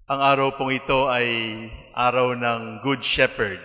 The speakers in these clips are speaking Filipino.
Ang araw pong ito ay araw ng Good Shepherd.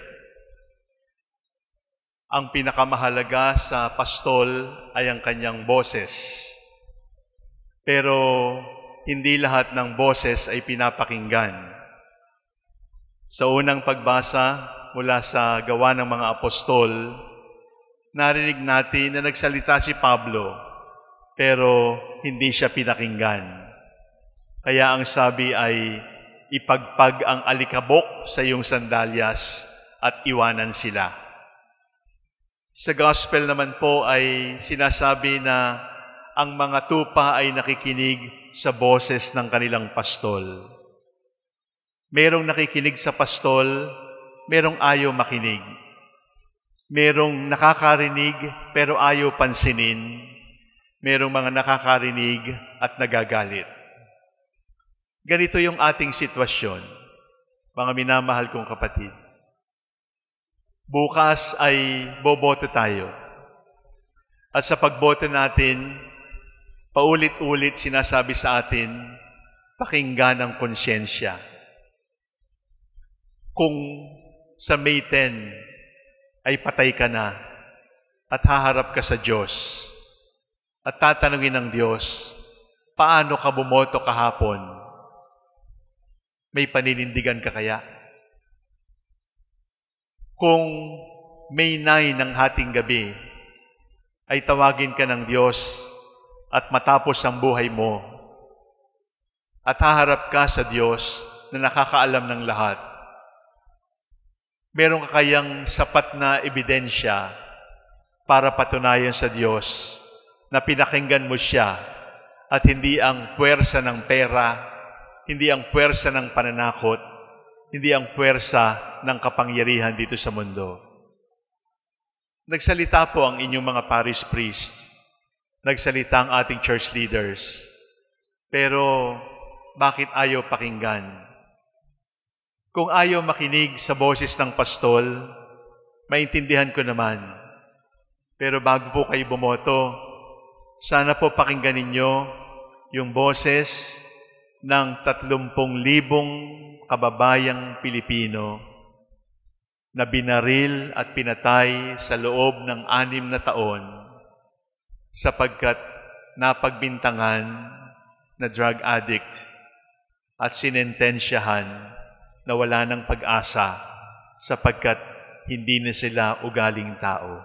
Ang pinakamahalaga sa pastol ay ang kanyang boses. Pero hindi lahat ng boses ay pinapakinggan. Sa unang pagbasa mula sa Gawa ng mga Apostol, narinig natin na nagsalita si Pablo, pero hindi siya pinakinggan. Kaya ang sabi ay, ipagpag ang alikabok sa iyong sandalyas at iwanan sila. Sa gospel naman po ay sinasabi na ang mga tupa ay nakikinig sa boses ng kanilang pastol. Merong nakikinig sa pastol, merong ayaw makinig. Merong nakakarinig pero ayaw pansinin. Merong mga nakakarinig at nagagalit. Ganito yung ating sitwasyon, mga minamahal kong kapatid. Bukas ay boboto tayo. At sa pagboto natin, paulit-ulit sinasabi sa atin, pakinggan ang konsyensya. Kung sa May 10 ay patay ka na at haharap ka sa Diyos at tatanungin ng Diyos, paano ka bumoto kahapon? May paninindigan ka kaya? Kung May 9 ng hating gabi, ay tawagin ka ng Diyos at matapos ang buhay mo, at haharap ka sa Diyos na nakakaalam ng lahat. Meron ka kayang sapat na ebidensya para patunayan sa Diyos na pinakinggan mo siya at hindi ang puwersa ng pera, hindi ang puwersa ng pananakot, hindi ang puwersa ng kapangyarihan dito sa mundo. Nagsalita po ang inyong mga parish priests, nagsalita ang ating church leaders, pero bakit ayaw pakinggan? Kung ayaw makinig sa boses ng pastol, maintindihan ko naman. Pero bago po kayo bumoto, sana po pakinggan ninyo yung boses ng 30,000 kababayang Pilipino na binaril at pinatay sa loob ng 6 na taon sapagkat napagbintangan na drug addict at sinentensyahan na wala ng pag-asa sapagkat hindi na sila ugaling tao.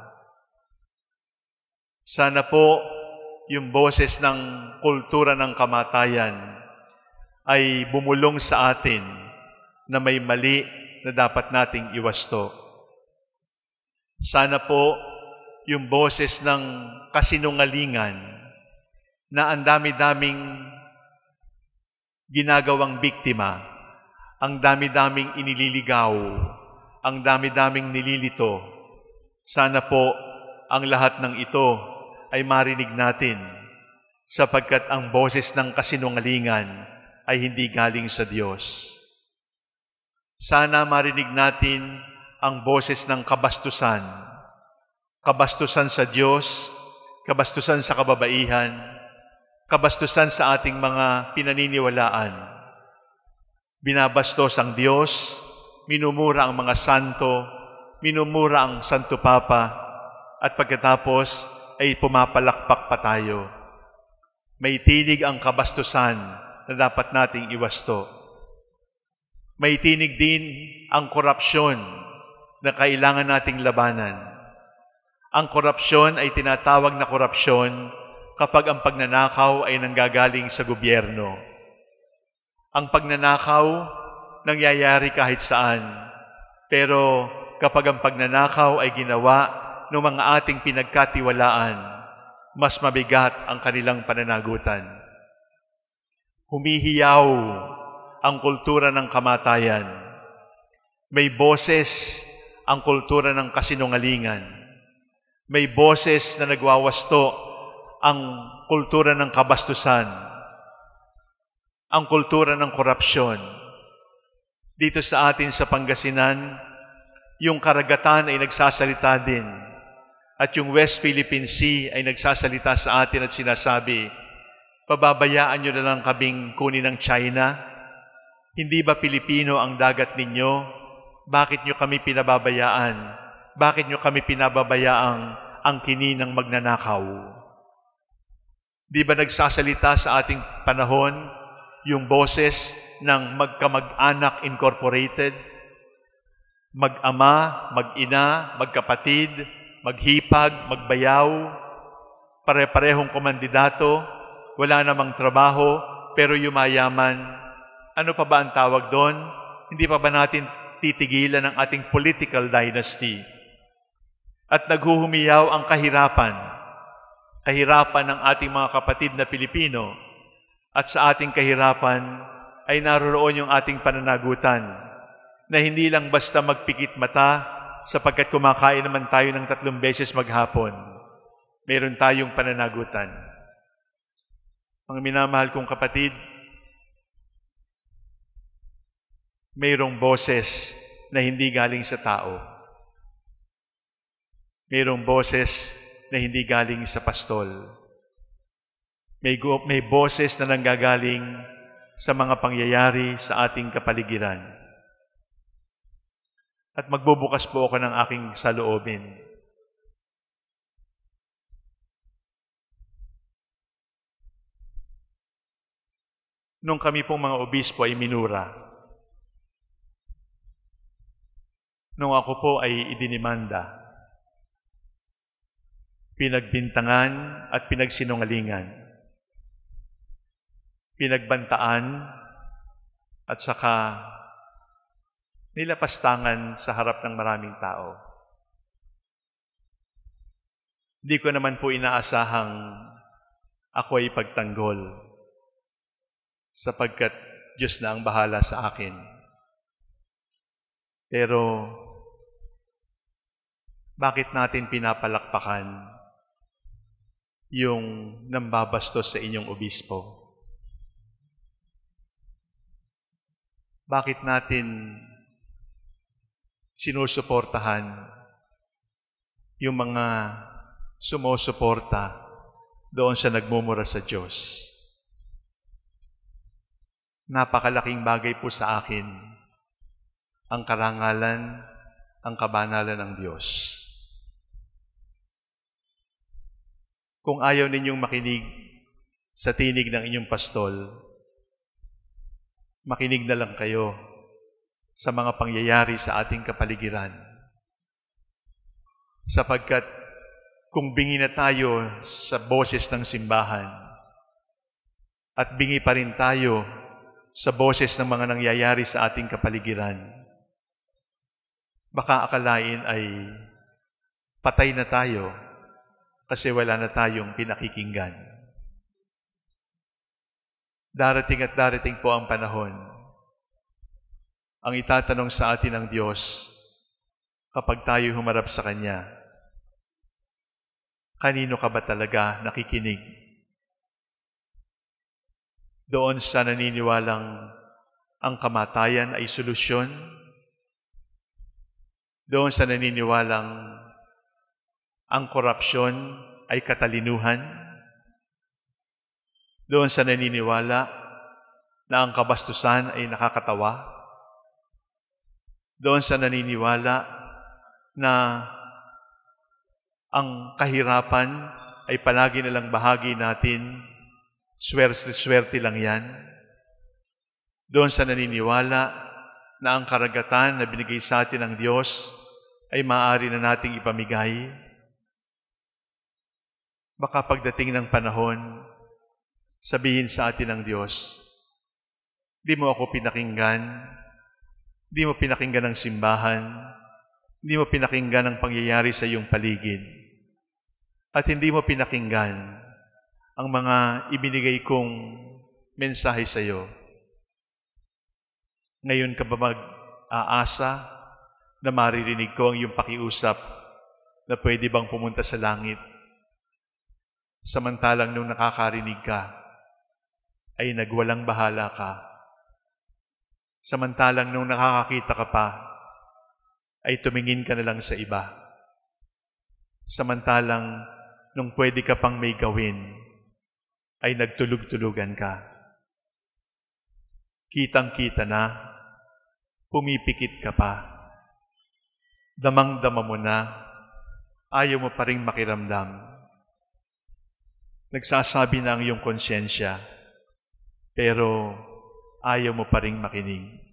Sana po yung boses ng kultura ng kamatayan ay bumulong sa atin na may mali na dapat nating iwasto. Sana po yung boses ng kasinungalingan na ang dami-daming ginagawang biktima, ang dami-daming inililigaw, ang dami-daming nililito. Sana po ang lahat ng ito ay marinig natin sapagkat ang boses ng kasinungalingan ay hindi galing sa Diyos. Sana marinig natin ang boses ng kabastusan. Kabastusan sa Diyos, kabastusan sa kababaihan, kabastusan sa ating mga pinaniniwalaan. Binabastos ang Diyos, minumura ang mga santo, minumura ang Santo Papa, at pagkatapos ay pumapalakpak pa tayo. May tinig ang kabastusan na dapat nating iwasto. May tinig din ang korupsyon na kailangan nating labanan. Ang korupsyon ay tinatawag na korupsyon kapag ang pagnanakaw ay nanggagaling sa gobyerno. Ang pagnanakaw nangyayari kahit saan, pero kapag ang pagnanakaw ay ginawa ng mga ating pinagkatiwalaan, mas mabigat ang kanilang pananagutan. Humihiyaw ang kultura ng kamatayan. May boses ang kultura ng kasinungalingan. May boses na nagwawasto ang kultura ng kabastusan. Ang kultura ng korupsyon. Dito sa atin sa Pangasinan, yung karagatan ay nagsasalita din. At yung West Philippine Sea ay nagsasalita sa atin at sinasabi, pababayaan nyo na lang kaming kunin ng China, Hindi ba Pilipino ang dagat ninyo? Bakit nyo kami pinababayaan? Bakit nyo kami pinababayaang angkinin ng magnanakaw? Di ba nagsasalita sa ating panahon yung boses ng magkamag-anak incorporated? Mag-ama, mag-ina, magkapatid, maghipag, magbayaw, pare-parehong komandidato, wala namang trabaho, pero yumayaman. Ano pa ba ang tawag doon? Hindi pa ba natin titigilan ang ating political dynasty? At naghuhumiyaw ang kahirapan. Kahirapan ng ating mga kapatid na Pilipino. At sa ating kahirapan ay naroroon yung ating pananagutan na hindi lang basta magpikit mata sapagkat kumakain naman tayo ng 3 beses maghapon. Meron tayong pananagutan. Mga minamahal kong kapatid, mayroong boses na hindi galing sa tao. Mayroong boses na hindi galing sa pastol. May boses na nanggagaling sa mga pangyayari sa ating kapaligiran. At magbubukas po ako ng aking saloobin. Nung kami pong mga obispo ay minura, nung ako po ay idinimanda, pinagbintangan at pinagsinungalingan, pinagbantaan at saka nilapastangan sa harap ng maraming tao. Hindi ko naman po inaasahang ako ay pagtanggol sapagkat Diyos na ang bahala sa akin. Pero bakit natin pinapalakpakan yung nambabastos sa inyong obispo? Bakit natin sinusuportahan yung mga sumusuporta doon sa nagmumura sa Diyos? Napakalaking bagay po sa akin ang karangalan, ang kabanalan ng Diyos. Kung ayaw ninyong makinig sa tinig ng inyong pastol, makinig na lang kayo sa mga pangyayari sa ating kapaligiran. Sapagkat kung bingi na tayo sa boses ng simbahan at bingi pa rin tayo sa boses ng mga nangyayari sa ating kapaligiran, baka akalain ay patay na tayo kasi wala na tayong pinakikinggan. Darating at darating po ang panahon, ang itatanong sa atin ng Diyos kapag tayo humarap sa Kanya, kanino ka ba talaga nakikinig? Doon sa naniniwalang ang kamatayan ay solusyon? Doon sa naniniwalang ang korupsyon ay katalinuhan? Doon sa naniniwala na ang kabastusan ay nakakatawa? Doon sa naniniwala na ang kahirapan ay palagi nalang bahagi natin, swerte-swerte lang yan? Doon sa naniniwala na ang karagatan na binigay sa atin ng Diyos ay maaari na nating ipamigay? Baka pagdating ng panahon, sabihin sa atin ng Diyos, di mo ako pinakinggan, di mo pinakinggan ang simbahan, di mo pinakinggan ang pangyayari sa iyong paligid, at hindi mo pinakinggan ang mga ibinigay kong mensahe sa iyo. Ngayon ka ba mag-aasa na maririnig ko ang iyong pakiusap na pwede bang pumunta sa langit? Samantalang nung nakakarinig ka, ay nagwalang bahala ka. Samantalang nung nakakakita ka pa, ay tumingin ka na lang sa iba. Samantalang nung pwede ka pang may gawin, ay nagtulog-tulugan ka. Kitang-kita na, pumipikit ka pa. Damang-dama mo na, ayaw mo pa rin makiramdam. Nagsasabi na ang iyong konsyensya, pero ayaw mo pa rin makinig.